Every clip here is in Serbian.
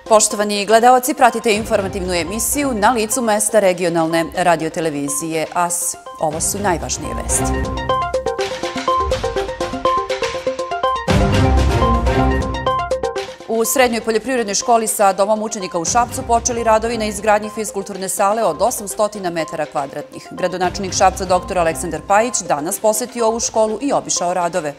Poštovani gledaoci, pratite informativnu emisiju Na licu mesta regionalne radiotelevizije AS. Ovo su najvažnije vesti. U Srednjoj poljoprivrednoj školi sa Domom učenika u Šapcu počeli radovi na izgradnji fiskulturne sale od 800 metara kvadratnih. Gradonačelnik Šapca dr. Aleksandar Pajić danas posetio ovu školu i obišao radove.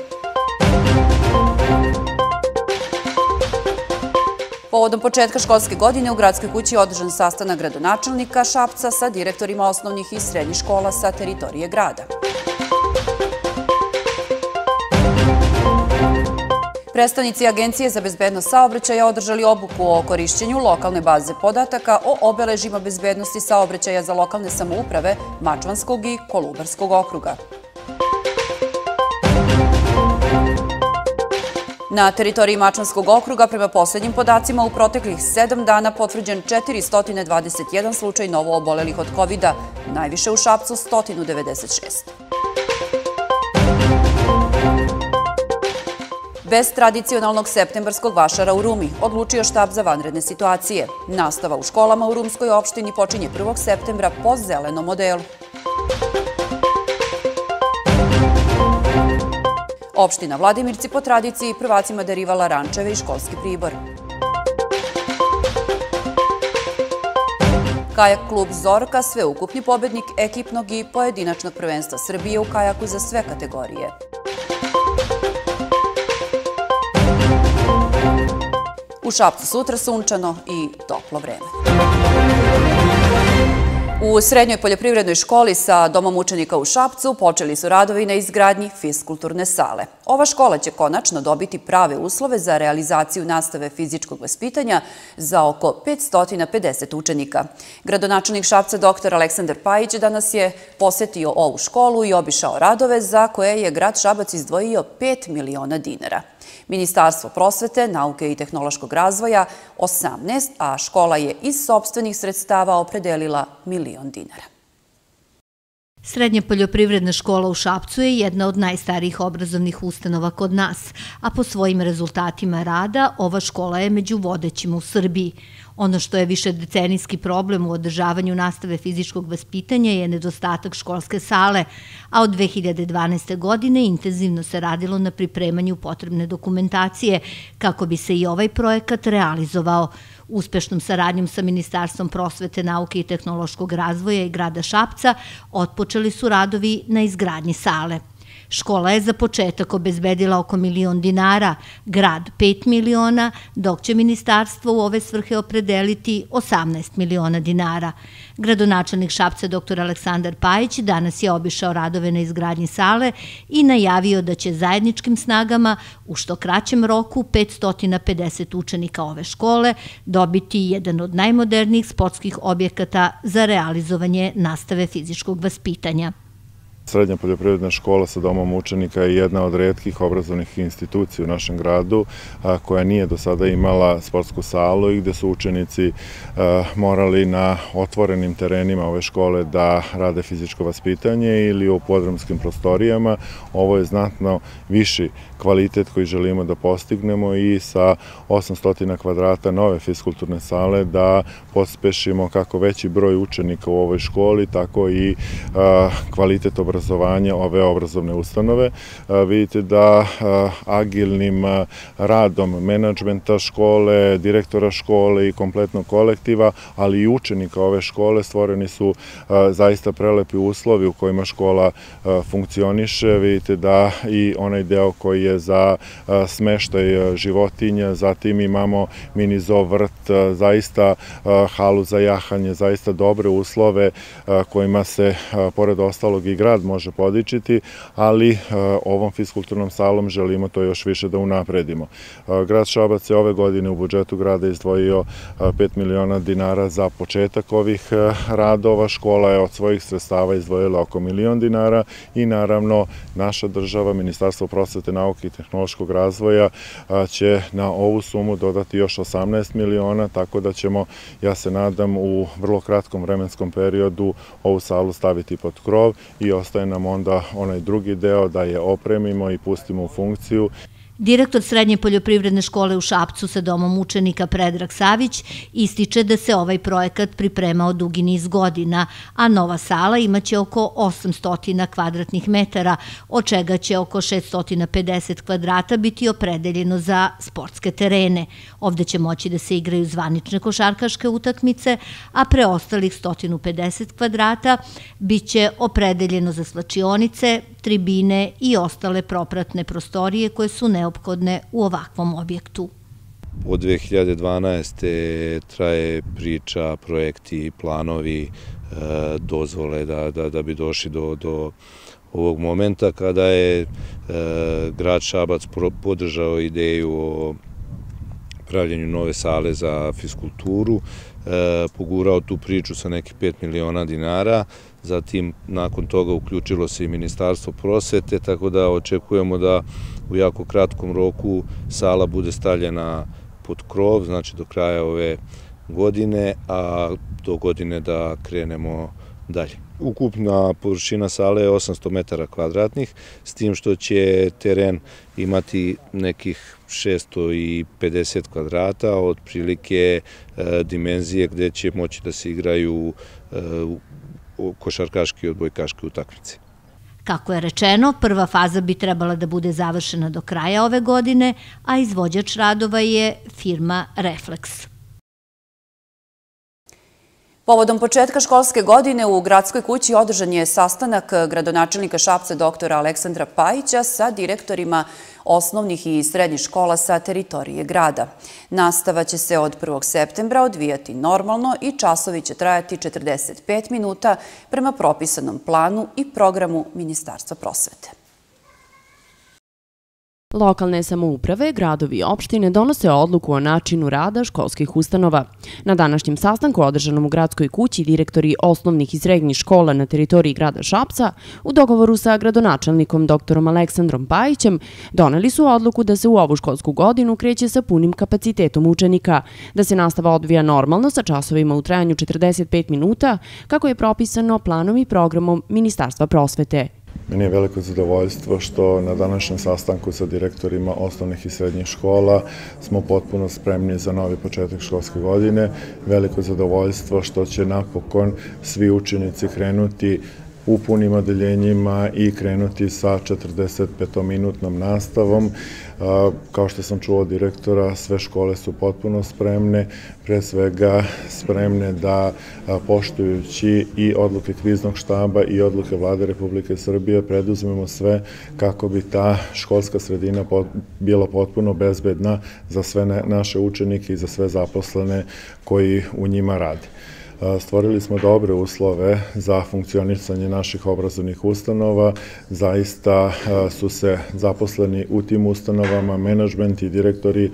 Povodom početka školske godine u gradskoj kući je održan sastanak gradonačelnika Šapca sa direktorima osnovnih i srednjih škola sa teritorije grada. Predstavnici Agencije za bezbednost saobraćaja održali obuku o korišćenju lokalne baze podataka o obeležjima bezbednosti saobraćaja za lokalne samouprave Mačvanskog i Kolubarskog okruga. Na teritoriji Mačvanskog okruga, prema posljednjim podacima, u proteklih 7 dana potvrđen 421 slučaj novo obolelih od COVID-a, najviše u Šapcu 196. Bez tradicionalnog septembarskog vašara u Rumi odlučio štab za vanredne situacije. Nastava u školama u Rumskoj opštini počinje 1. septembra po zelenom modelu. Opština Vladimirci po tradiciji prvacima darivala rančeve i školski pribor. Kajak klub Zorka, sveukupni pobednik ekipnog i pojedinačnog prvenstva Srbije u kajaku za sve kategorije. U Šapcu sutra sunčano i toplo vreme. U Srednjoj poljoprivrednoj školi sa Domom učenika u Šapcu počeli su radovi na izgradnji fiskulturne sale. Ova škola će konačno dobiti prave uslove za realizaciju nastave fizičkog vaspitanja za oko 550 učenika. Gradonačelnik Šapca dr. Aleksandar Pajić danas je posetio ovu školu i obišao radove za koje je grad Šabac izdvojio 5 miliona dinara. Ministarstvo prosvete, nauke i tehnološkog razvoja 18, a škola je iz sopstvenih sredstava opredelila 1 milion dinara. Srednja poljoprivredna škola u Šapcu je jedna od najstarijih obrazovnih ustanova kod nas, a po svojim rezultatima rada ova škola je među vodećima u Srbiji. Ono što je višedecenijski problem u održavanju nastave fizičkog vaspitanja je nedostatak školske sale, a od 2012. godine intenzivno se radilo na pripremanju potrebne dokumentacije kako bi se i ovaj projekat realizovao. Uspešnom saradnjom sa Ministarstvom prosvete, nauke i tehnološkog razvoja i grada Šapca otpočeli su radovi na izgradnji sale. Škola je za početak obezbedila oko 1 milion dinara, grad 5 miliona, dok će ministarstvo u ove svrhe opredeliti 18 miliona dinara. Gradonačelnik Šapca dr. Aleksandar Pajić danas je obišao radove na izgradnji sale i najavio da će zajedničkim snagama u što kraćem roku 550 učenika ove škole dobiti jedan od najmodernijih sportskih objekata za realizovanje nastave fizičkog vaspitanja. Srednja poljoprivredna škola sa Domom učenika je jedna od retkih obrazovnih institucija u našem gradu koja nije do sada imala sportsku salu i gde su učenici morali na otvorenim terenima ove škole da rade fizičko vaspitanje ili u podrumskim prostorijama. Ovo je znatno viši kvalitet koji želimo da postignemo i sa 800 kvadrata nove fiskulturne sale da pospešimo kako veći broj učenika u ovoj školi, tako i kvalitet obrazovanja ove obrazovne ustanove. Vidite da agilnim radom menadžmenta škole, direktora škole i kompletnog kolektiva, ali i učenika ove škole stvoreni su zaista prelepi uslovi u kojima škola funkcioniše. Vidite da i onaj deo koji je za smeštaj životinja, zatim imamo mini zoo vrt, zaista halu za jahanje, zaista dobre uslove kojima se pored ostalog i grad može podičiti, ali ovom fiskulturnom salom želimo to još više da unapredimo. Grad Šabac je ove godine u budžetu grada izdvojio 5 miliona dinara za početak ovih radova. Škola je od svojih sredstava izdvojila oko 1 milion dinara i naravno naša država, Ministarstvo prosvete, nauke i tehnološkog razvoja će na ovu sumu dodati još 18 miliona, tako da ćemo, ja se nadam, u vrlo kratkom vremenskom periodu ovu salu staviti pod krov i ostaje nam onda onaj drugi deo da je opremimo i pustimo u funkciju. Direktor Srednje poljoprivredne škole u Šapcu sa domom učenika Predrag Savić ističe da se ovaj projekat pripremao dugi niz godina, a nova sala imaće oko 800 kvadratnih metara, od čega će oko 650 kvadrata biti opredeljeno za sportske terene. Ovde će moći da se igraju zvanične košarkaške utakmice, a preostalih 150 kvadrata biće opredeljeno za slačionice, tribine i ostale propratne prostorije koje su neophodne u ovakvom objektu. Od 2012. traje priča, projekti, planovi, dozvole da bi došli do ovog momenta kada je grad Šabac podržao ideju o pravljenju nove sale za fiskulturu, pogurao tu priču sa nekih 5 miliona dinara, zatim nakon toga uključilo se i Ministarstvo prosvete, tako da očekujemo da u jako kratkom roku sala bude stavljena pod krov, znači do kraja ove godine, a do godine da krenemo dalje. Ukupna površina sale je 800 metara kvadratnih, s tim što će teren imati nekih 650 kvadrata, otprilike dimenzije gde će moći da se igraju košarkaške i odbojkaške utakmice. Kako je rečeno, prva faza bi trebala da bude završena do kraja ove godine, a izvođač radova je firma Refleks. Povodom početka školske godine u Gradskoj kući održan je sastanak gradonačelnika Šapca doktora Aleksandra Pajića sa direktorima osnovnih i srednjih škola sa teritorije grada. Nastava će se od 1. septembra odvijati normalno i časovi će trajati 45 minuta prema propisanom planu i programu Ministarstva prosvete. Lokalne samouprave, gradovi i opštine donose odluku o načinu rada školskih ustanova. Na današnjem sastanku održanom u Gradskoj kući direktori osnovnih i srednjih škola na teritoriji grada Šapca u dogovoru sa gradonačelnikom doktorom Aleksandrom Pajićem doneli su odluku da se u ovu školsku godinu kreće sa punim kapacitetom učenika, da se nastava odvija normalno sa časovima u trajanju 45 minuta, kako je propisano planom i programom Ministarstva prosvete. Meni je veliko zadovoljstvo što na današnjem sastanku sa direktorima osnovnih i srednjih škola smo potpuno spremni za novi početak školske godine. Veliko zadovoljstvo što će napokon svi učenici krenuti u punim odeljenjima i krenuti sa 45-minutnom nastavom. Kao što sam čuo od direktora, sve škole su potpuno spremne, pre svega spremne da poštujući i odluke kriznog štaba i odluke Vlade Republike Srbije preduzmemo sve kako bi ta školska sredina bila potpuno bezbedna za sve naše učenike i za sve zaposlene koji u njima rade. Stvorili smo dobre uslove za funkcionisanje naših obrazovnih ustanova. Zaista su se zaposleni u tim ustanovama, menadžment i direktori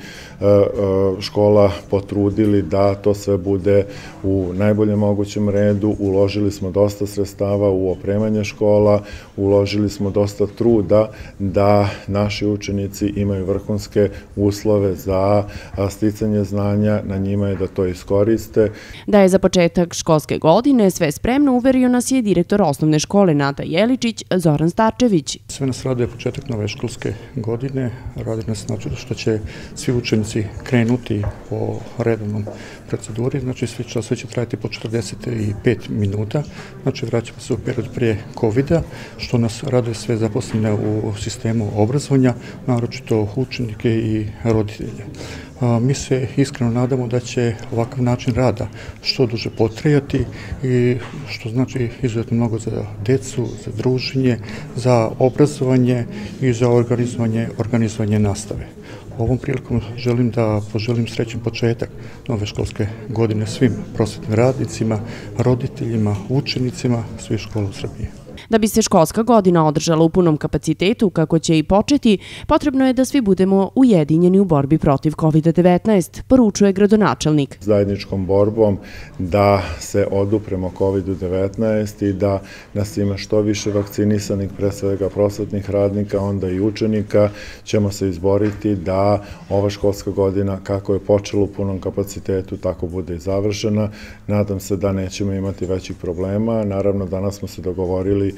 škola potrudili da to sve bude u najboljem mogućem redu. Uložili smo dosta sredstava u opremanje škola, uložili smo dosta truda da naši učenici imaju vrhunske uslove za sticanje znanja, na njima je da to iskoriste. Da je za početak školske godine sve spremno, uverio nas je direktor osnovne škole Nata Jeličić, Zoran Starčević. Sve nas raduje početak nove školske godine. Raduje nas znači što će svi učenici krenuti po redovnom proceduri. Znači svi časovi će trajati po 45 minuta. Znači vraćamo se u period prije COVID-a, što nas raduje sve zaposlene u sistemu obrazovanja, naročito učenike i roditelje. Mi se iskreno nadamo da će ovakav način rada što duže potrajati i što znači izuzetno mnogo za decu, za druženje, za obrazovanje i za organizovanje nastave. Ovom prilikom želim da poželim srećan početak nove školske godine svim prosvetnim radnicima, roditeljima, učenicima svih škola u Srbiji. Da bi se školska godina održala u punom kapacitetu, kako će i početi, potrebno je da svi budemo ujedinjeni u borbi protiv COVID-19, poručuje gradonačelnik. Zajedničkom borbom da se odupremo COVID-19 i da nas ima što više vakcinisanih, pre svega prosvetnih radnika, onda i učenika, ćemo se izboriti da ova školska godina, kako je počela u punom kapacitetu, tako bude i završena. Nadam se da nećemo imati većih problema. Naravno, danas smo se dogovorili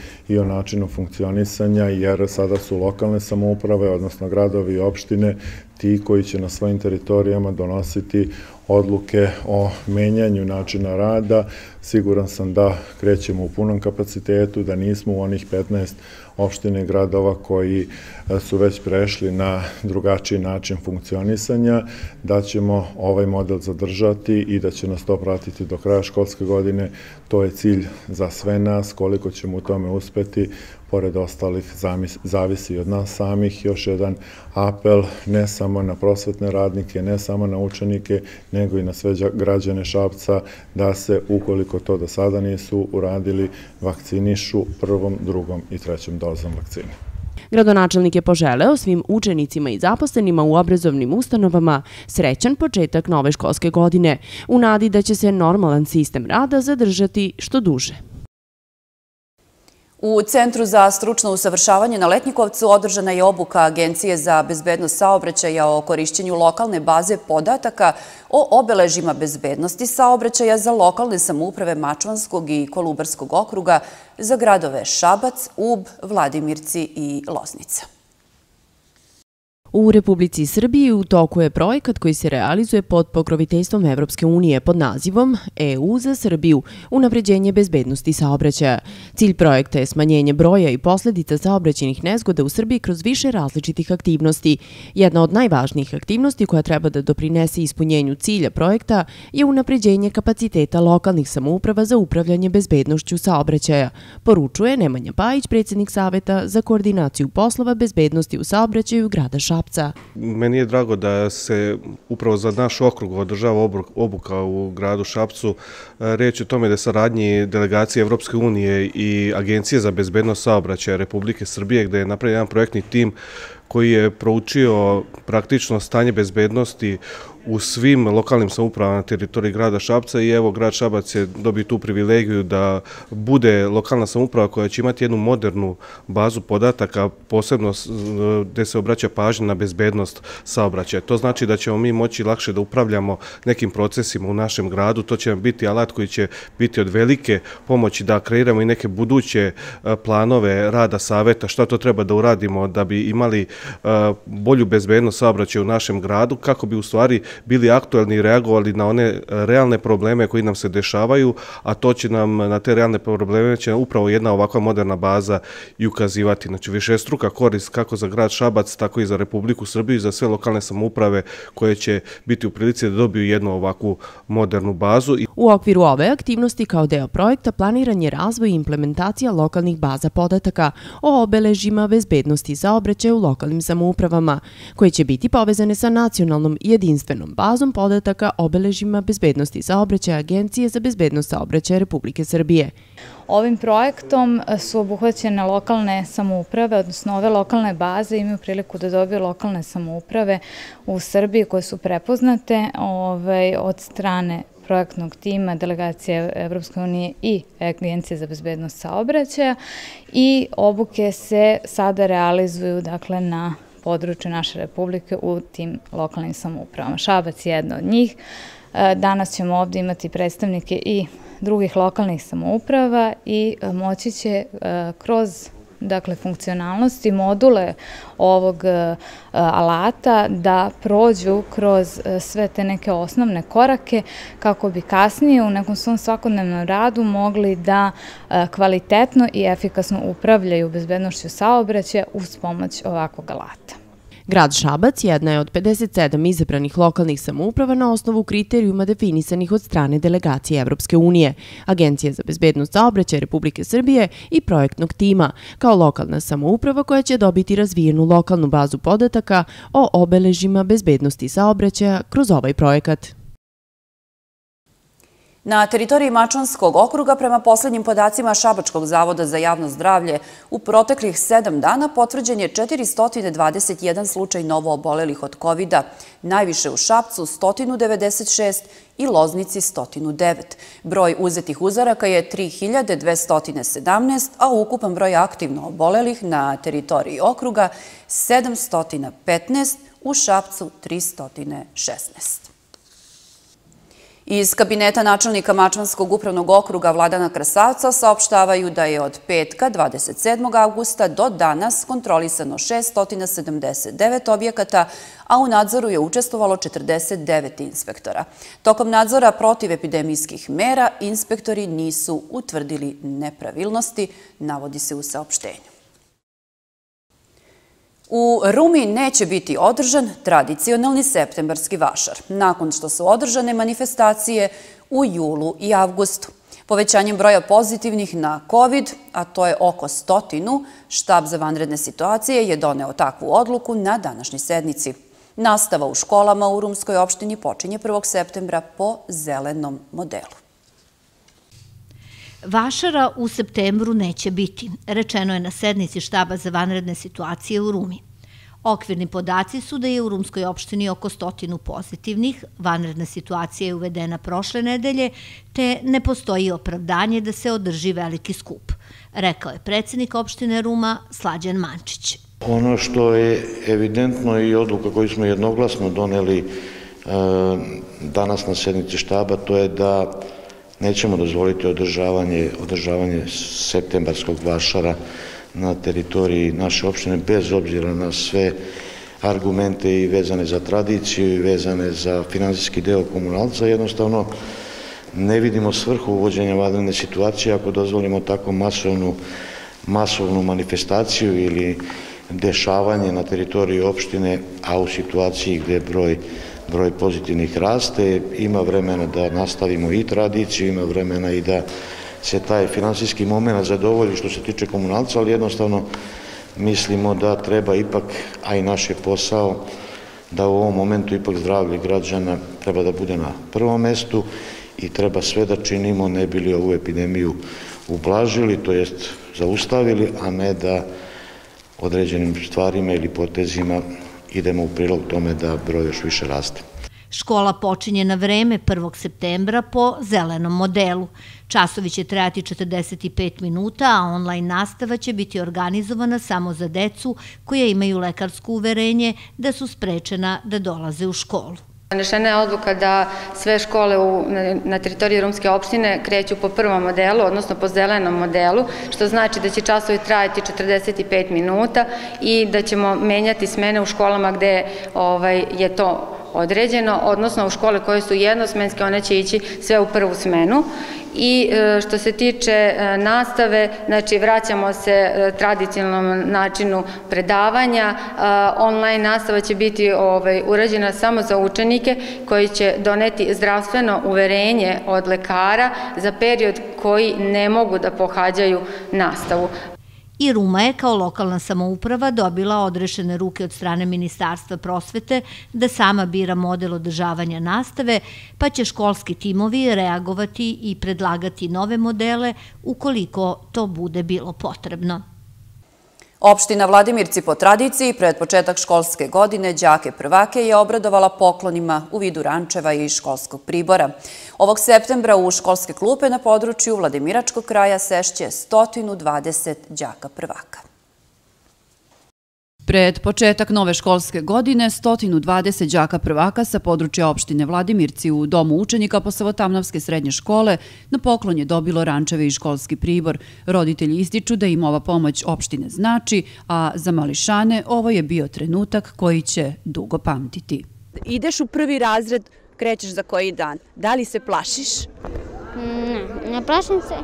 i o načinu funkcionisanja, jer sada su lokalne samouprave, odnosno gradovi i opštine, ti koji će na svojim teritorijama donositi odluke o menjanju načina rada. Siguran sam da krećemo u punom kapacitetu, da nismo u onih 15 opština i gradova koji su već prešli na drugačiji način funkcionisanja, da ćemo ovaj model zadržati i da će nas to pratiti do kraja školske godine. To je cilj za sve nas, koliko ćemo u tome uspeti, pored ostalih zavisi od nas samih. Još jedan apel ne samo na prosvetne radnike, ne samo na učenike, nego i na sve građane Šapca da se, ukoliko to do sada nisu uradili, vakcinišu prvom, drugom i trećom dozom vakcine. Gradonačelnik je poželeo svim učenicima i zaposlenima u obrazovnim ustanovama srećan početak nove školske godine, u nadi da će se normalan sistem rada zadržati što duže. U Centru za stručno usavršavanje na Letnjikovcu održana je obuka Agencije za bezbednost saobraćaja o korišćenju lokalne baze podataka o obeležjima bezbednosti saobraćaja za lokalne samouprave Mačvanskog i Kolubarskog okruga za gradove Šabac, Ub, Vladimirci i Loznica. U Republici Srbiji u toku je projekat koji se realizuje pod pokroviteljstvom Evropske unije pod nazivom EU za Srbiju, unapređenje bezbednosti saobraćaja. Cilj projekta je smanjenje broja i posledica saobraćajnih nezgoda u Srbiji kroz više različitih aktivnosti. Jedna od najvažnijih aktivnosti koja treba da doprinese ispunjenju cilja projekta je unapređenje kapaciteta lokalnih samouprava za upravljanje bezbednošću saobraćaja, poručuje Nemanja Pajić, predsjednik Saveta za koordinaciju poslova bezbednosti u saobraćaju grada Šapca. Meni je drago da se upravo za naš okrug održava obuka u gradu Šapcu. Riječ je o tome da je saradnji delegacije Evropske unije i Agencije za bezbednost saobraćaja Republike Srbije, gde je napravljen jedan projektni tim koji je proučio praktično stanje bezbednosti u svim lokalnim samoupravama na teritoriji grada Šapca i evo grad Šabac je dobio tu privilegiju da bude lokalna samouprava koja će imati jednu modernu bazu podataka, posebno gde se obraća pažnja na bezbednost saobraćaja. To znači da ćemo mi moći lakše da upravljamo nekim procesima u našem gradu. To će nam biti alat koji će biti od velike pomoći da kreiramo i neke buduće planove rada saveta, šta to treba da uradimo da bi imali bolju bezbednost saobraćaja u našem gradu, kako bi u stvari bili aktuelni i reagovali na one realne probleme koji nam se dešavaju, a to će nam, na te realne probleme će upravo jedna ovakva moderna baza i ukazivati. Znači, višestruka korist kako za grad Šabac, tako i za Republiku Srbiju i za sve lokalne samouprave koje će biti u prilici da dobiju jednu ovakvu modernu bazu. U okviru ove aktivnosti kao deo projekta planiran je razvoj i implementacija lokalnih baza podataka o obeležjima bezbednosti saobraćaja u lokalnim samoupravama, koje će biti povezane sa nacionalnom jedinstvenom bazom podataka o obeležjima bezbednosti saobraćaja Agencije za bezbednost saobraćaja Republike Srbije. Ovim projektom su obuhvaćene lokalne samouprave, odnosno ove lokalne baze imaju priliku da dobiju lokalne samouprave u Srbiji koje su prepoznate od strane projektnog tima, delegacije Evropske unije i Agencije za bezbednost saobraćaja i obuke se sada realizuju dakle na području naše Republike u tim lokalnim samoupravama. Šabac je jedna od njih. Danas ćemo ovdje imati predstavnike i drugih lokalnih samouprava i moći će kroz funkcionalnosti, module ovog alata da prođu kroz sve te neke osnovne korake kako bi kasnije u nekom svom svakodnevnom radu mogli da kvalitetno i efikasno upravljaju bezbednošću saobraćaja uz pomoć ovakvog alata. Grad Šabac jedna je od 57 izabranih lokalnih samouprava na osnovu kriterijuma definisanih od strane delegacije Evropske unije, Agencije za bezbednost saobraćaja Republike Srbije i projektnog tima, kao lokalna samouprava koja će dobiti razvijenu lokalnu bazu podataka o obeležjima bezbednosti saobraćaja kroz ovaj projekat. Na teritoriji Mačvanskog okruga, prema poslednjim podacima Šabačkog zavoda za javno zdravlje, u proteklih 7 dana potvrđen je 421 slučaj novo obolelih od COVID-a, najviše u Šapcu 196 i Loznici 109. Broj uzetih uzoraka je 3217, a ukupan broj aktivno obolelih na teritoriji okruga 715, u Šapcu 316. Iz kabineta načelnika Mačvanskog upravnog okruga Vladana Krasavca saopštavaju da je od petka 27. avgusta do danas kontrolisano 679 objekata, a u nadzoru je učestvovalo 49 inspektora. Tokom nadzora protiv epidemijskih mera inspektori nisu utvrdili nepravilnosti, navodi se u saopštenju. U Rumi neće biti održan tradicionalni septembarski vašar, nakon što su održane manifestacije u julu i avgustu. Povećanjem broja pozitivnih na COVID, a to je oko 100, štab za vanredne situacije je doneo takvu odluku na današnjoj sednici. Nastava u školama u Rumskoj opštini počinje 1. septembra po zelenom modelu. Vašara u septembru neće biti, rečeno je na sednici štaba za vanredne situacije u Rumi. Okvirni podaci su da je u Rumskoj opštini oko 100 pozitivnih, vanredna situacija je uvedena prošle nedelje, te ne postoji opravdanje da se održi veliki skup, rekao je predsjednik opštine Ruma Slađan Mančić. Ono što je evidentno i odluka koju smo jednoglasno doneli danas na sednici štaba, to je da nećemo dozvoliti održavanje septembarskog vašara na teritoriji naše opštine, bez obzira na sve argumente i vezane za tradiciju i vezane za finansijski deo komunalca. Jednostavno ne vidimo svrhu uvođenja vanredne situacije ako dozvolimo tako masovnu manifestaciju ili dešavanje na teritoriji opštine, a u situaciji gde broj pozitivnih raste, ima vremena da nastavimo i tradiciju, ima vremena i da se taj finansijski moment zadovolji što se tiče komunalca, ali jednostavno mislimo da treba ipak, a i naš je posao, da u ovom momentu ipak zdravlje građana treba da bude na prvom mestu i treba sve da činimo ne bi li ovu epidemiju ublažili, to jest zaustavili, a ne da određenim stvarima ili potezima idemo u prilog tome da broj još više raste. Škola počinje na vreme 1. septembra po zelenom modelu. Časovi će trajati 45 minuta, a online nastava će biti organizovana samo za decu koja imaju lekarsko uverenje da su sprečena da dolaze u školu. Donešena je odluka da sve škole na teritoriji Rumske opštine kreću po prvom modelu, odnosno po zelenom modelu, što znači da će časovi trajati 45 minuta i da ćemo menjati smene u školama gde je to određeno, odnosno u škole koje su jednosmenske, one će ići sve u prvu smenu. I što se tiče nastave, znači vraćamo se tradicionalnom načinu predavanja. Online nastava će biti urađena samo za učenike koji će doneti zdravstveno uverenje od lekara za period koji ne mogu da pohađaju nastavu. I Ruma je kao lokalna samouprava dobila odrešene ruke od strane Ministarstva prosvete da sama bira model održavanja nastave, pa će školski timovi reagovati i predlagati nove modele ukoliko to bude bilo potrebno. Opština Vladimirci po tradiciji pred početak školske godine đake prvake je obradovala poklonima u vidu rančeva i školskog pribora. Ovog septembra u školske klupe na području Vladimiračkog kraja sešće 120 đaka prvaka. Pred početak nove školske godine 120 đaka prvaka sa područja opštine Vladimirci u Domu učenika Posavotamnavske srednje škole na poklon je dobilo rančeve i školski pribor. Roditelji ističu da im ova pomoć opštine znači, a za mališane ovo je bio trenutak koji će dugo pamtiti. Ideš u prvi razred, krećeš za koji dan. Da li se plašiš? Ne plašim se.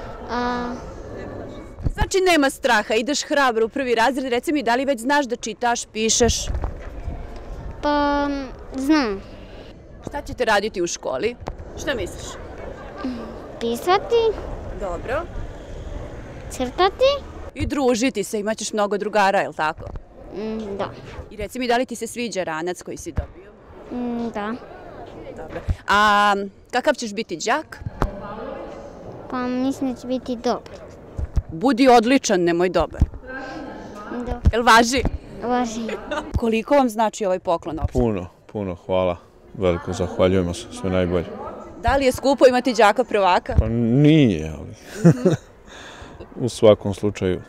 Znači nema straha, ideš hrabro u prvi razred. Reci mi, da li već znaš da čitaš, pišeš? Pa, znam. Šta ćete raditi u školi? Šta misliš? Pisati. Dobro. Crtati. I družiti se, imaćeš mnogo drugara, je li tako? Da. I reci mi, da li ti se sviđa ranac koji si dobio? Da. Dobro. A kakav ćeš biti đak? Pa mislim da će biti dobar. Budi odličan, nemoj dobar. Da. Jel važi? Važi. Koliko vam znači ovaj poklon opštine? Puno, hvala. Veliko zahvaljujemo se, sve najbolje. Da li je skupo imati đaka prvaka? Pa nije, ali u svakom slučaju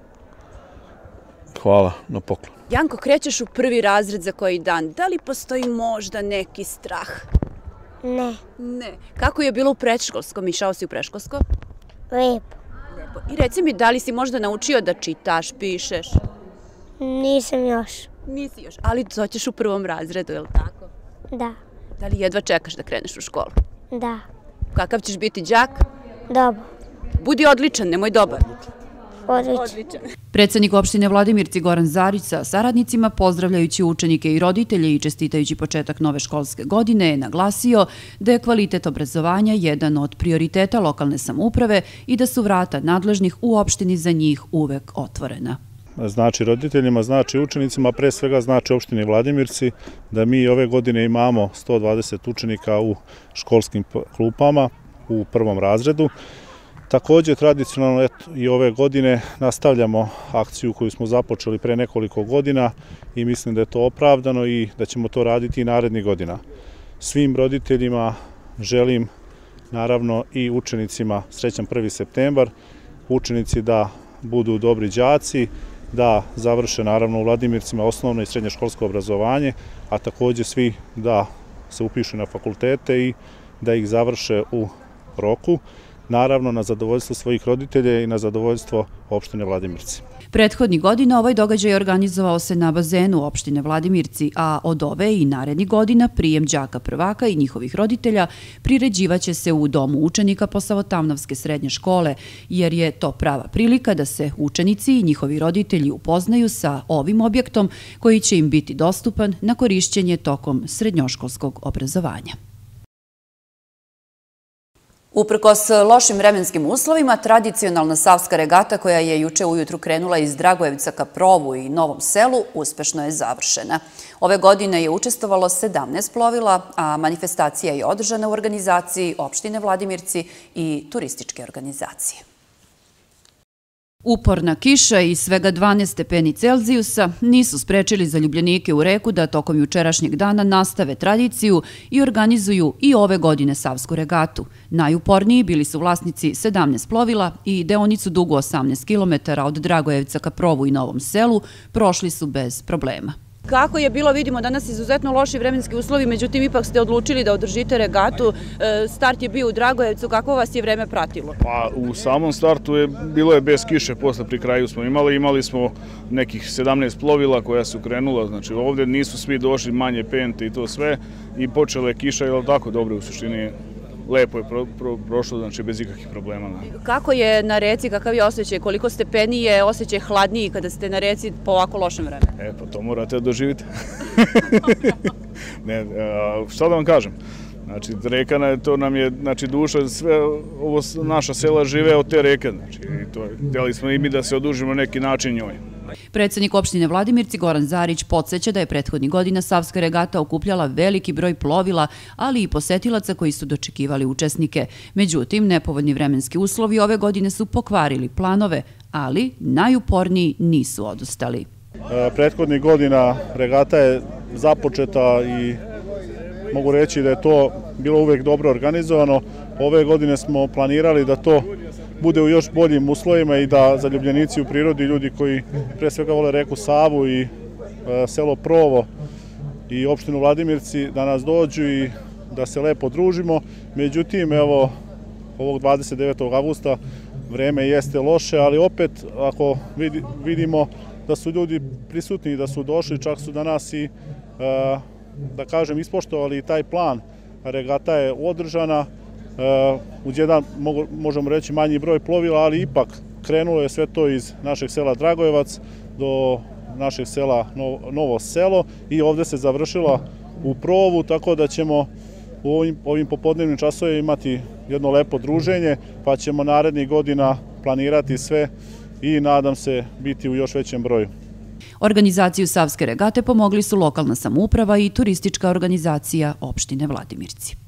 hvala na poklon. Janko, krećeš u prvi razred za koji dan. Da li postoji možda neki strah? Ne. Ne. Kako je bilo u predškolskom? Išao si u predškolsko? Lepo. I reci mi, da li si možda naučio da čitaš, pišeš? Nisam još. Nisi još, ali to ćeš u prvom razredu, je li tako? Da. Da li jedva čekaš da kreneš u školu? Da. Kakav ćeš biti đak? Dobar. Budi odličan, nemoj dobar. Odličan. Predsednik opštine Vladimirci Goran Zarić sa saradnicima, pozdravljajući učenike i roditelje i čestitajući početak nove školske godine, je naglasio da je kvalitet obrazovanja jedan od prioriteta lokalne samouprave i da su vrata nadležnih u opštini za njih uvek otvorena. Znači roditeljima, znači učenicima, pre svega znači opštini Vladimirci, da mi ove godine imamo 120 učenika u školskim klupama u prvom razredu. Također, tradicionalno i ove godine nastavljamo akciju koju smo započeli pre nekoliko godina i mislim da je to opravdano i da ćemo to raditi i narednih godina. Svim roditeljima želim, naravno i učenicima, srećan 1. septembar, učenici da budu dobri đaci, da završe naravno u Vladimircima osnovno i srednje školsko obrazovanje, a također svi da se upišu na fakultete i da ih završe u roku, naravno na zadovoljstvo svojih roditelja i na zadovoljstvo opštine Vladimirci. Prethodnih godina ovaj događaj organizovao se na bazenu opštine Vladimirci, a od ove i narednih godina prijem đaka prvaka i njihovih roditelja priređivaće se u domu učenika Posavotavnovske srednje škole, jer je to prava prilika da se učenici i njihovi roditelji upoznaju sa ovim objektom koji će im biti dostupan na korišćenje tokom srednjoškolskog obrazovanja. Uprkos lošim vremenskim uslovima, tradicionalna savska regata koja je juče ujutru krenula iz Dragojevca ka Provu i Novom Selu uspešno je završena. Ove godine je učestvovalo 17 plovila, a manifestacija je održana u organizaciji opštine Vladimirci i turističke organizacije. Uporna kiša i svega 12 stepeni Celzijusa nisu sprečili zaljubljenike u reku da tokom jučerašnjeg dana nastave tradiciju i organizuju i ove godine savsku regatu. Najuporniji bili su vlasnici 17 plovila i deonicu dugu 18 km od Dragojevca ka Provu i Novom Selu prošli su bez problema. Kako je bilo, vidimo danas izuzetno loši vremenski uslovi, međutim ipak ste odlučili da održite regatu. Start je bio u Dragojevcu, kako vas je vreme pratilo? Pa u samom startu bilo je bez kiše, posle pri kraju smo imali smo nekih 17 plovila koja su krenula, znači ovdje nisu svi došli, manje pente i to sve i počela je kiša, je tako dobro u suštini. Lepo je prošlo, znači bez ikakvih problema. Kako je na reci, kakav je osjećaj, koliko stepeni je osjećaj hladniji kada ste na reci po ovako lošem vremenu? Pa to morate doživjeti. Šta da vam kažem? Znači, reka to nam je, znači, duša, sve ovo naša sela žive od te reke, znači, htjeli smo i mi da se odužimo na neki način njoj. Predsednik opštine Vladimirci Goran Zarić podsjeća da je prethodnih godina savska regata okupljala veliki broj plovila, ali i posetilaca koji su dočekivali učesnike. Međutim, nepovoljni vremenski uslovi ove godine su pokvarili planove, ali najuporniji nisu odustali. Prethodnih godina regata je započeta i mogu reći da je to bilo uvek dobro organizovano. Ove godine smo planirali da to bude u još boljim uslovima i da zaljubljenici u prirodi, ljudi koji pre svega vole reku Savu i selo Provo i opštinu Vladimirci, da nas dođu i da se lepo družimo. Međutim, evo, ovog 29. avgusta vreme jeste loše, ali opet ako vidimo da su ljudi prisutni i da su došli, čak su danas i, da kažem, ispoštovali taj plan. Regata je održana uz jedan, možemo reći, manji broj plovila, ali ipak krenulo je sve to iz našeg sela Dragojevac do našeg sela Novo Selo i ovde se završila u Provu, tako da ćemo u ovim popodnevnim časovima imati jedno lepo druženje, pa ćemo narednih godina planirati sve i nadam se biti u još većem broju. Organizaciju savske regate pomogli su lokalna samouprava i turistička organizacija opštine Vladimirci.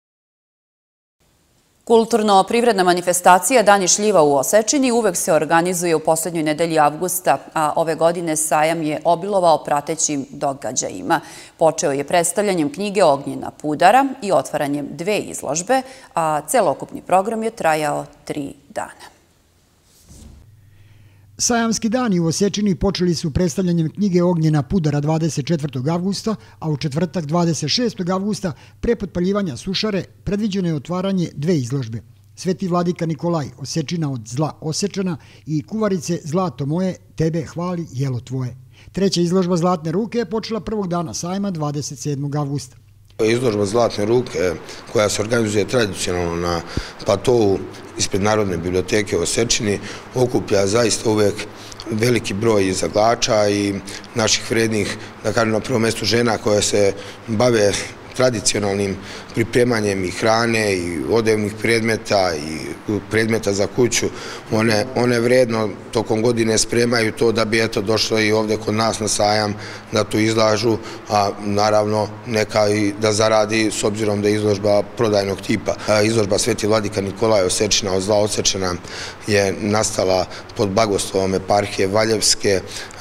Kulturno-privredna manifestacija Dani šljiva u Osečini uvek se organizuje u poslednjoj nedelji avgusta, a ove godine sajam je obilovao pratećim događajima. Počeo je predstavljanjem knjige Ognjena Pudara i otvaranjem 2 izložbe, a celokupni program je trajao 3 dana. Sajamski dani u Osečini počeli su predstavljanjem knjige Ognjena pudara 24. avgusta, a u četvrtak 26. avgusta pre potpaljivanja Sušare predviđeno je otvaranje dve izložbe. Sveti vladika Nikolaj, Osečina od zla osečana i Kuvarice Zlato moje, tebe hvali jelo tvoje. Treća izložba Zlatne ruke je počela prvog dana sajma 27. avgusta. Izložba Zlatne ruke koja se organizuje tradicionalno na platovu ispred Narodne biblioteke u Osečini okuplja zaista uvek veliki broj izlagača i naših vrednih, da kažem na prvom mestu žena koje se bave tradicionalnim pripremanjem i hrane i odevnih predmeta i predmeta za kuću. One vredno tokom godine spremaju to da bi došlo i ovde kod nas na sajam da tu izlažu, a naravno neka i da zaradi s obzirom da je izložba prodajnog tipa. Izložba Sveti vladika Nikolaj Osečina od zla osečana je nastala pod blagoslovom eparhije Valjevske.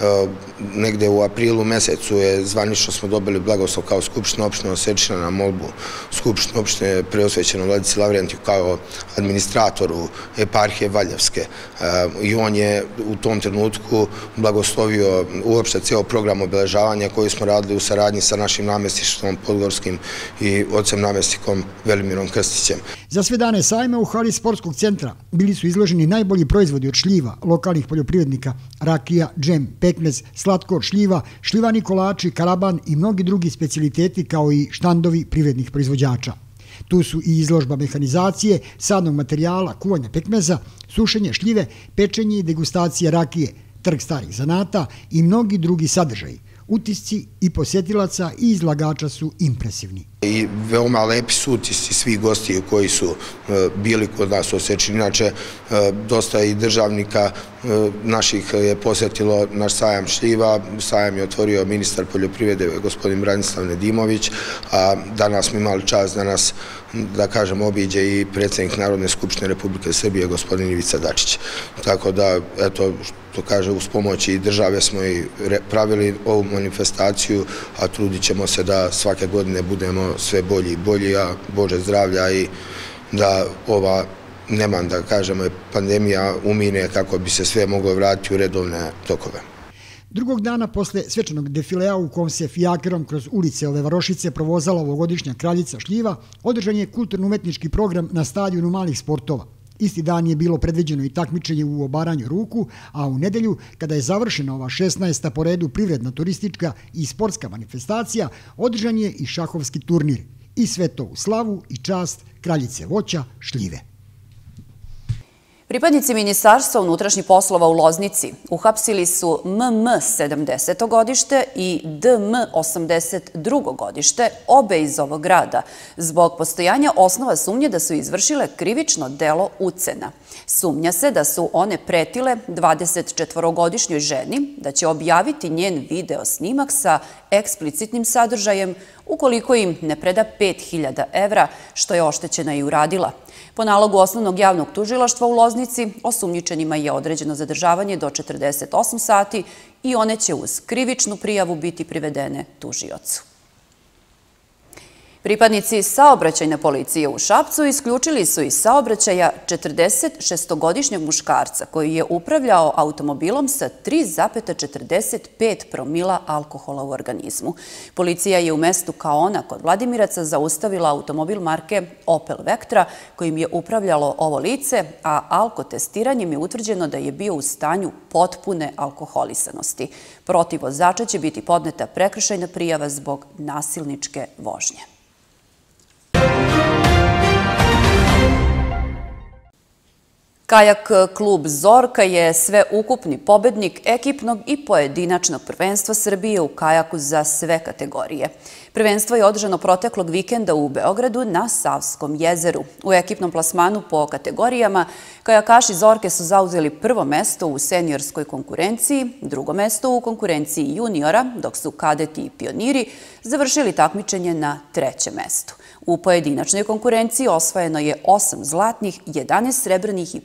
Negde u aprilu mesecu je zvanično smo dobili blagoslov kao Skupština opštine Osečina na molbu Skupštine opštine preosvećenom Vladici Lavrentiju kao administratoru eparhije Valjevske. I on je u tom trenutku blagoslovio uopšte ceo program obeležavanja koji smo radili u saradnji sa našim namestištvom Podgorskim i ocem namestnikom Velimirom Krstićem. Za sve dane sajma u hali sportskog centra bili su izloženi najbolji proizvodi od šljiva, lokalnih poljoprivrednika, rakija, džem, pekmez, slatko od šljiva, šljivani kolači, karaban i mnogi drugi specijaliteti kao i štandovi privrednih proizvođača. Tu su i izložba mehanizacije, sadnog materijala, kuvanja pekmeza, sušenje šljive, pečenje i degustacije rakije, trg starih zanata i mnogi drugi sadržaji. Utisci i posjetilaca i izlagača su impresivni. I veoma lepi su utisci svih gostiju koji su bili kod nas u Osečini. Inače, dosta i državnika naših je posjetilo naš sajam šljiva. Sajam je otvorio ministar poljoprivrede, gospodin Branislav Nedimović, a danas smo imali čast da nas, da kažem, obiđe i predsjednik Narodne skupštine Republike Srbije, gospodin Ivica Dačić. Tako da, eto, što kaže, uz pomoć i države smo i pravili ovu manifestaciju, a trudit ćemo se da svake godine budemo sve bolji i bolji, a Bože zdravlja i da ova, nemam da kažemo, pandemija umine kako bi se sve moglo vratiti u redovne tokove. Drugog dana posle svečanog defilea u kom se fijakerom kroz ulice ove varošice provozala ovogodišnja kraljica šljiva, održan je kulturno-umetnički program na stadionu malih sportova. Isti dan je bilo predviđeno i takmičenje u obaranju ruku, a u nedelju, kada je završena ova 16. po redu privredna, turistička i sportska manifestacija, održan je i šahovski turnir. I sve to u slavu i čast kraljice voća šljive. Pripadnici Ministarstva unutrašnjih poslova u Loznici uhapsili su MM 70. godište i DM 82. godište, obe iz ovog grada, zbog postojanja osnova sumnje da su izvršile krivično delo ucena. Sumnja se da su one pretile 24-godišnjoj ženi da će objaviti njen video snimak sa eksplicitnim sadržajem ukoliko im ne preda 5.000 evra, što je oštećena i uradila. Po nalogu Osnovnog javnog tužilaštva u Loznici, osumnjičenima je određeno zadržavanje do 48 sati i one će uz krivičnu prijavu biti privedene tužiocu. Pripadnici saobraćajne policije u Šapcu isključili su iz saobraćaja 46-godišnjeg muškarca koji je upravljao automobilom sa 3,45 promila alkohola u organizmu. Policija je u mestu Kaona kod Vladimiraca zaustavila automobil marke Opel Vectra kojim je upravljalo ovo lice, a alkotestiranjem je utvrđeno da je bio u stanju potpune alkoholisanosti. Protiv vozača će biti podneta prekršajna prijava zbog nasilničke vožnje. Kajak klub Zorka je sveukupni pobednik ekipnog i pojedinačnog prvenstva Srbije u kajaku za sve kategorije. Prvenstvo je održano proteklog vikenda u Beogradu na Savskom jezeru. U ekipnom plasmanu po kategorijama kajakaši Zorke su zauzeli prvo mesto u seniorskoj konkurenciji, drugo mesto u konkurenciji juniora, dok su kadeti i pioniri završili takmičenje na trećem mestu. U pojedinačnoj konkurenciji osvojeno je 8 zlatnih, 11 srebrnih i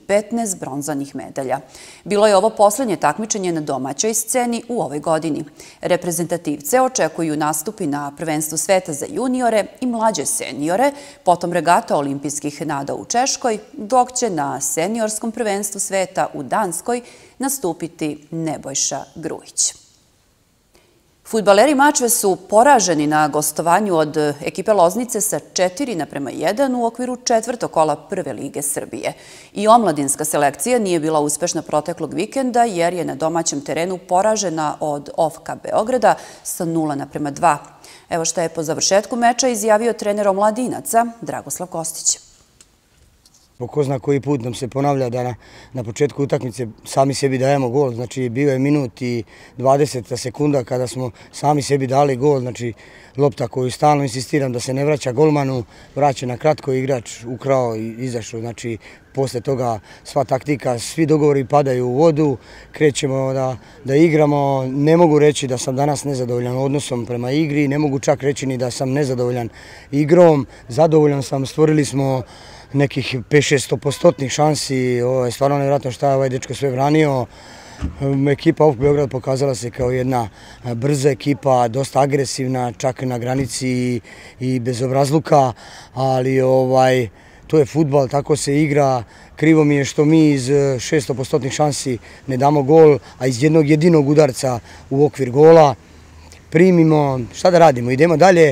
15 bronzanih medalja. Bilo je ovo poslednje takmičenje na domaćoj sceni u ovoj godini. Reprezentativce očekuju nastupi na prvenstvu sveta za juniore i mlađe seniore, potom regata olimpijskih nada u Češkoj, dok će na seniorskom prvenstvu sveta u Danskoj nastupiti Nebojša Grujić. Fudbaleri Mačve su poraženi na gostovanju od ekipe Loznice sa 4:1 u okviru četvrtog kola Prve lige Srbije. I omladinska selekcija nije bila uspešna proteklog vikenda jer je na domaćem terenu poražena od OFK Beograda sa 0:2. Evo šta je po završetku meča izjavio trener omladinaca Dragoslav Kostić. Po ko zna koji put nam se ponavlja da na početku utakmice sami sebi dajemo gol. Znači, bio je minut i 20 sekunda kada smo sami sebi dali gol. Znači, lopta koju stalno insistiram da se ne vraća golmanu, vraća na kratko, igrač ukrao i izašao. Znači, posle toga sva taktika, svi dogovori padaju u vodu, krećemo da igramo. Ne mogu reći da sam danas nezadovoljan odnosom prema igri, ne mogu čak reći ni da sam nezadovoljan igrom. Zadovoljan sam, stvorili smo nekih 5-600% šansi, stvarno nevjerojatno šta je ovaj dečko sve branio. Ekipa OFK Beograd pokazala se kao jedna brza ekipa, dosta agresivna, čak na granici i bezobrazluka, ali to je fudbal, tako se igra. Krivo mi je što mi iz 600% šansi ne damo gol, a iz jednog jedinog udarca u okvir gola primimo. Šta da radimo? Idemo dalje.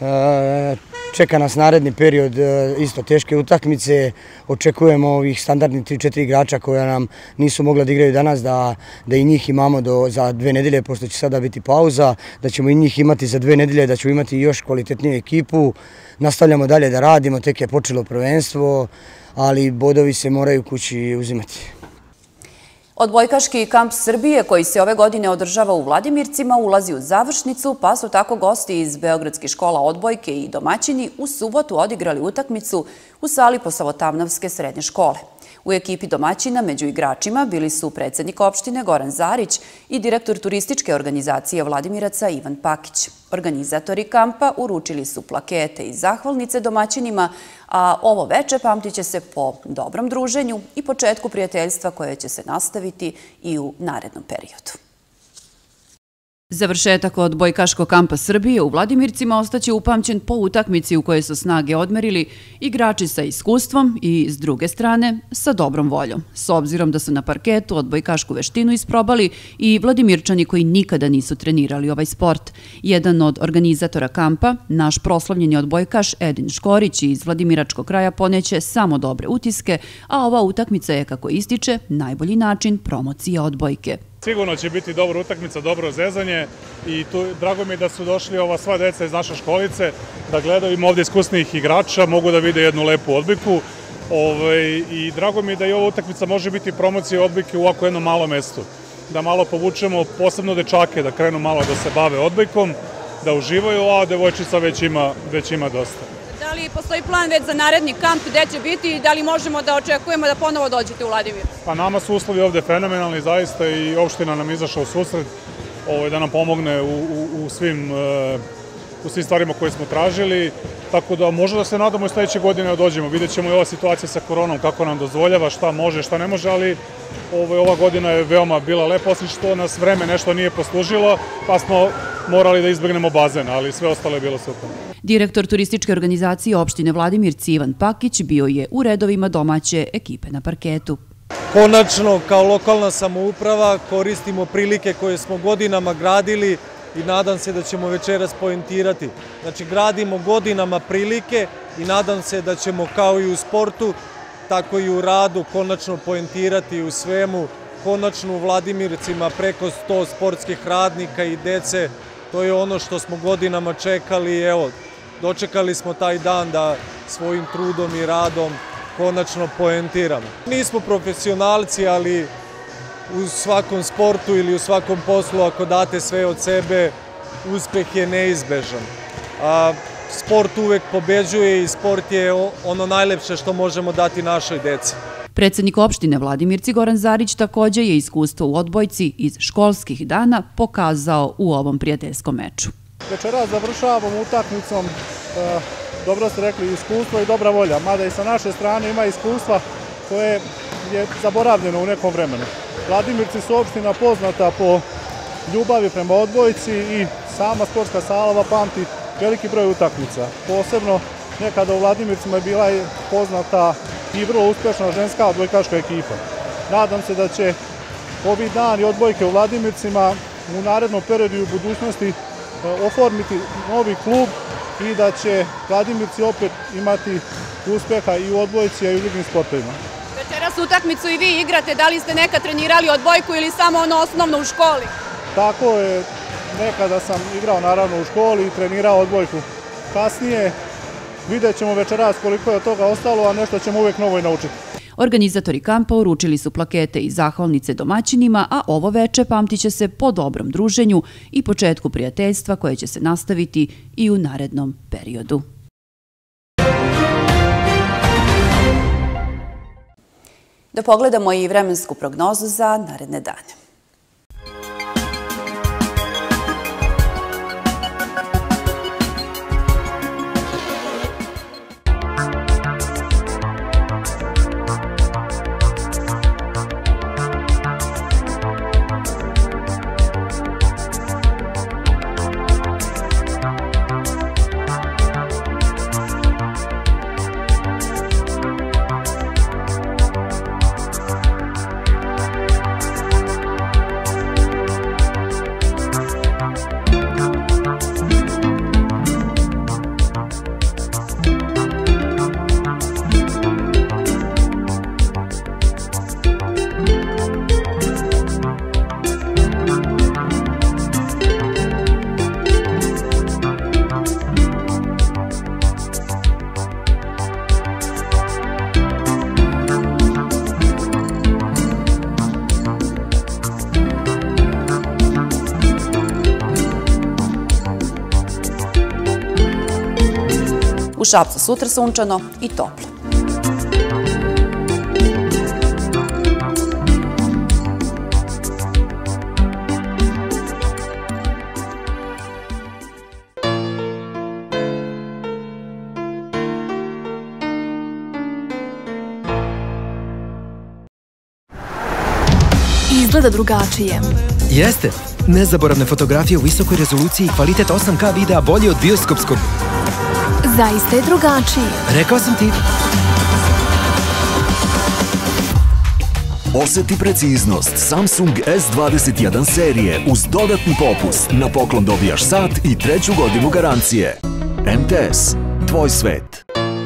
Čeka nas naredni period isto teške utakmice. Očekujemo ovih standardnih 3-4 igrača koja nam nisu mogla da igraju danas, da i njih imamo za 2 nedelje, pošto će sada biti pauza, da ćemo i njih imati za 2 nedelje, da ćemo imati još kvalitetniju ekipu. Nastavljamo dalje da radimo, tek je počelo prvenstvo, ali bodovi se moraju kući uzimati. Odbojkaški kamp Srbije, koji se ove godine održava u Vladimircima, ulazi u završnicu, pa su tako gosti iz Beogradskih škola odbojke i domaćini u subotu odigrali utakmicu u sali Posavotavnavske srednje škole. U ekipi domaćina među igračima bili su predsjednik opštine Goran Zarić i direktor turističke organizacije Vladimiraca Ivan Pakić. Organizatori kampa uručili su plakete i zahvalnice domaćinima, a ovo veče pamtit će se po dobrom druženju i početku prijateljstva koje će se nastaviti i u narednom periodu. Završetak odbojkaškog kampa Srbije u Vladimircima ostaće upamćen po utakmici u kojoj su snage odmerili igrači sa iskustvom i, s druge strane, sa dobrom voljom. S obzirom da su na parketu odbojkašku veštinu isprobali i Vladimirčani koji nikada nisu trenirali ovaj sport. Jedan od organizatora kampa, naš proslavljeni odbojkaš Edin Škorić iz Vladimiračkog kraja, poneće samo dobre utiske, a ova utakmica je, kako ističe, najbolji način promocije odbojke. Sigurno će biti dobra utakmica, dobro zezanje i drago mi je da su došli ova sva deca iz naše školice da gledaju, ima ovdje iskusnih igrača, mogu da vide jednu lepu odbojku i drago mi je da i ova utakmica može biti promocija odbojke u ovako jednom malom mestu. Da malo povučemo posebno dečake da krenu malo da se bave odbojkom, da uživaju, a devojčica već ima dosta. Da li postoji plan već za naredni kamp, gde će biti i da li možemo da očekujemo da ponovo dođete u Vladimir? Pa nama su uslovi ovde fenomenalni zaista i opština nam izašla u susret da nam pomogne u svim stvarima koje smo tražili, tako da možda da se nadamo i sledeće godine da dođemo. Vidjet ćemo i ova situacija sa koronom kako nam dozvoljava, šta može, šta ne može, ali ova godina je veoma bila lepa, osim što nas vreme nešto nije poslužilo, pa smo morali da izbegnemo bazen, ali sve ostalo je bilo super. Direktor turističke organizacije opštine Vladimirci Ivan Pakić bio je u redovima domaće ekipe na parketu. Konačno, kao lokalna samouprava, koristimo prilike koje smo godinama gradili i nadam se da ćemo večeras poentirati. Znači, gradimo godinama prilike i nadam se da ćemo kao i u sportu, tako i u radu konačno poentirati u svemu. Konačno u Vladimircima preko 100 sportskih radnika i dece. To je ono što smo godinama čekali i evo, dočekali smo taj dan da svojim trudom i radom konačno poentiramo. Nismo profesionalci, ali u svakom sportu ili u svakom poslu, ako date sve od sebe, uspeh je neizbežan. Sport uvek pobeđuje i sport je ono najlepše što možemo dati našoj deci. Predsjednik opštine Vladimirci Goran Zarić također je iskustvo u odbojci iz školskih dana pokazao u ovom prijateljskom meču. Večeras završavamo utakmicom, dobro ste rekli, iskustvo i dobra volja, mada i sa naše strane ima iskustva koje je zaboravljeno u nekom vremenu. Vladimirci su opština poznata po ljubavi prema odbojci i sama sportska sala pamti veliki broj utakmica. Posebno nekada u Vladimircima je bila poznata i vrlo uspešna ženska odbojkaška ekipa. Nadam se da će ovi dani odbojke u Vladimircima u narednom periodu i u budućnosti oformiti novi klub i da će Vladimirci opet imati uspeha i u odbojci, a i u drugim sportovima. Večeras utakmicu i vi igrate, da li ste nekad trenirali odbojku ili samo ono osnovno u školi? Tako je, nekada sam igrao naravno u školi i trenirao odbojku. Kasnije vidjet ćemo večeras koliko je od toga ostalo, a nešto ćemo uvijek novo i naučiti. Organizatori kampa uručili su plakete i zahvalnice domaćinima, a ovo veče pamtit će se po dobrom druženju i početku prijateljstva koje će se nastaviti i u narednom periodu. Da pogledamo i vremensku prognozu za naredne dane. U Šapcu sutra sunčano i toplo. Izgleda drugačije. Jeste. Nezaboravne fotografije u visokoj rezoluciji i kvalitet 8K videa bolji od bioskopskog. Zaista je drugačiji. Rekao sam ti. Oseti preciznost Samsung S21 serije uz dodatni popust. Na poklon dobijaš sat i 3. godinu garancije. MTS. Tvoj svet.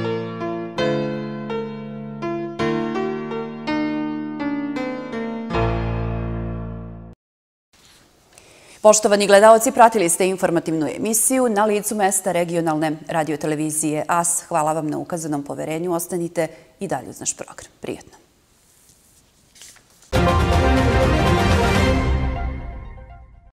Poštovani gledaoci, pratili ste informativnu emisiju Na licu mesta regionalne radiotelevizije AS. Hvala vam na ukazanom poverenju. Ostanite i dalje uz naš program. Prijetno.